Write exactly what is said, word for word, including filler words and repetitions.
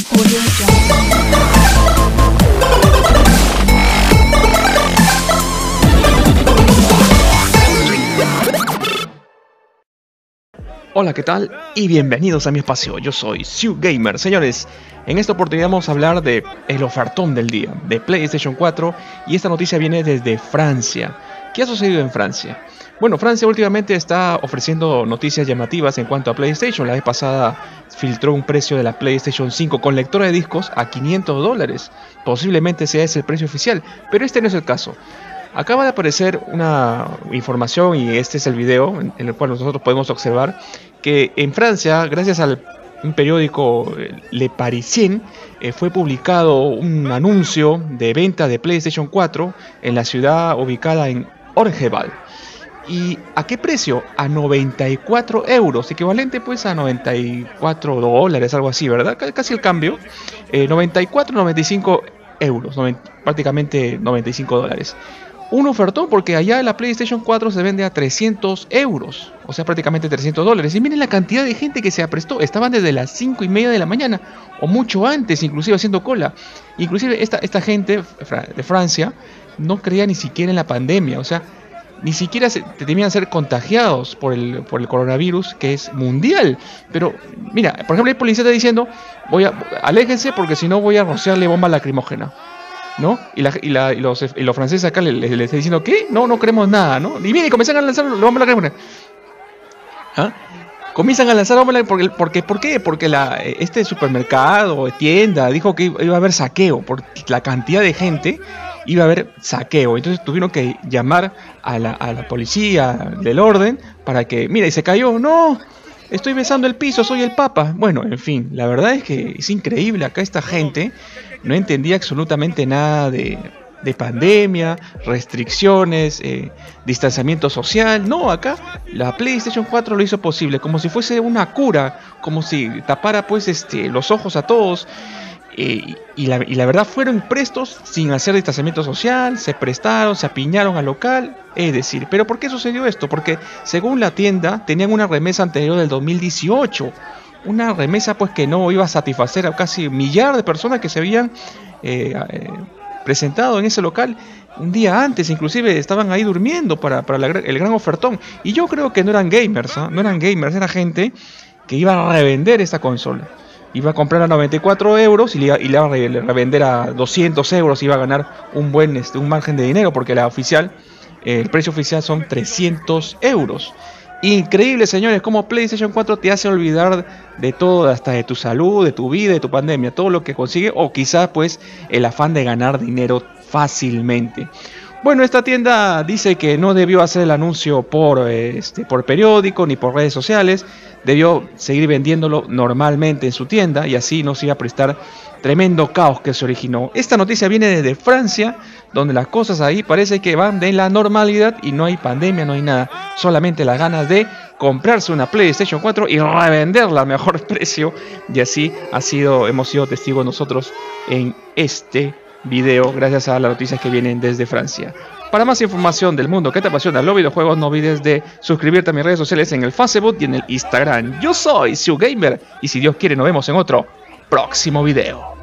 Audio Jungle. Hola, ¿qué tal? Y bienvenidos a mi espacio. Yo soy Siu Gamer. Señores, en esta oportunidad vamos a hablar de el ofertón del día de PlayStation cuatro, y esta noticia viene desde Francia. ¿Qué ha sucedido en Francia? Bueno, Francia últimamente está ofreciendo noticias llamativas en cuanto a PlayStation. La vez pasada filtró un precio de la PlayStation cinco con lectora de discos a quinientos dólares. Posiblemente sea ese el precio oficial, pero este no es el caso. Acaba de aparecer una información, y este es el video en el cual nosotros podemos observar que en Francia, gracias al un periódico Le Parisien, eh, fue publicado un anuncio de venta de PlayStation cuatro en la ciudad ubicada en Orgeval. ¿Y a qué precio? A noventa y cuatro euros, equivalente pues a noventa y cuatro dólares, algo así, ¿verdad? Casi el cambio, eh, noventa y cuatro, noventa y cinco euros, noventa, prácticamente noventa y cinco dólares. Un ofertón, porque allá la PlayStation cuatro se vende a trescientos euros, o sea, prácticamente trescientos dólares. Y miren la cantidad de gente que se aprestó. Estaban desde las cinco y media de la mañana, o mucho antes, inclusive haciendo cola. Inclusive esta, esta gente de Francia no creía ni siquiera en la pandemia, o sea, ni siquiera se, temían ser contagiados por el, por el coronavirus, que es mundial. Pero mira, por ejemplo, el policía está diciendo, voy a, aléjense porque si no voy a rociarle bomba lacrimógena, ¿no? Y, la, y, la, y, los, y los franceses acá le, le, le están diciendo, ¿qué? No, no queremos nada, ¿no? Y viene y comienzan a lanzar bomba lacrimógena. ¿Ah? Comienzan a lanzar bomba lacrimógena. Porque, ¿por qué? Porque la, este supermercado, tienda, dijo que iba a haber saqueo. Por la cantidad de gente, iba a haber saqueo. Entonces tuvieron que llamar a la, a la policía del orden para que, mira, y se cayó, no, estoy besando el piso, soy el papa. Bueno, en fin, la verdad es que es increíble. Acá esta gente no entendía absolutamente nada de, de pandemia, restricciones, eh, distanciamiento social. No, acá la PlayStation cuatro lo hizo posible, como si fuese una cura, como si tapara pues este, los ojos a todos. Eh, y, la, y la verdad fueron prestos sin hacer distanciamiento social, se prestaron, se apiñaron al local, es decir, ¿pero por qué sucedió esto? Porque según la tienda tenían una remesa anterior del dos mil dieciocho, una remesa pues que no iba a satisfacer a casi un millar de personas que se habían eh, eh, presentado en ese local un día antes, inclusive estaban ahí durmiendo para, para la, el gran ofertón. Y yo creo que no eran gamers, ¿eh? no eran gamers, era gente que iba a revender esta consola. Iba a comprar a noventa y cuatro euros y le iba, y le iba a revender a doscientos euros, iba a ganar un buen este, un margen de dinero, porque la oficial, eh, el precio oficial son trescientos euros. Increíble, señores, cómo PlayStation cuatro te hace olvidar de todo, hasta de tu salud, de tu vida, de tu pandemia, todo lo que consigue, o quizás pues el afán de ganar dinero fácilmente. Bueno, esta tienda dice que no debió hacer el anuncio por, este, por periódico ni por redes sociales, debió seguir vendiéndolo normalmente en su tienda y así no se iba a prestar tremendo caos que se originó. Esta noticia viene desde Francia, donde las cosas ahí parece que van de la normalidad y no hay pandemia, no hay nada, solamente las ganas de comprarse una PlayStation cuatro y revenderla a mejor precio, y así ha sido, hemos sido testigos nosotros en este video gracias a las noticias que vienen desde Francia. Para más información del mundo que te apasiona los videojuegos, no olvides de suscribirte a mis redes sociales en el Facebook y en el Instagram. Yo soy Siu Gamer y si Dios quiere nos vemos en otro próximo video.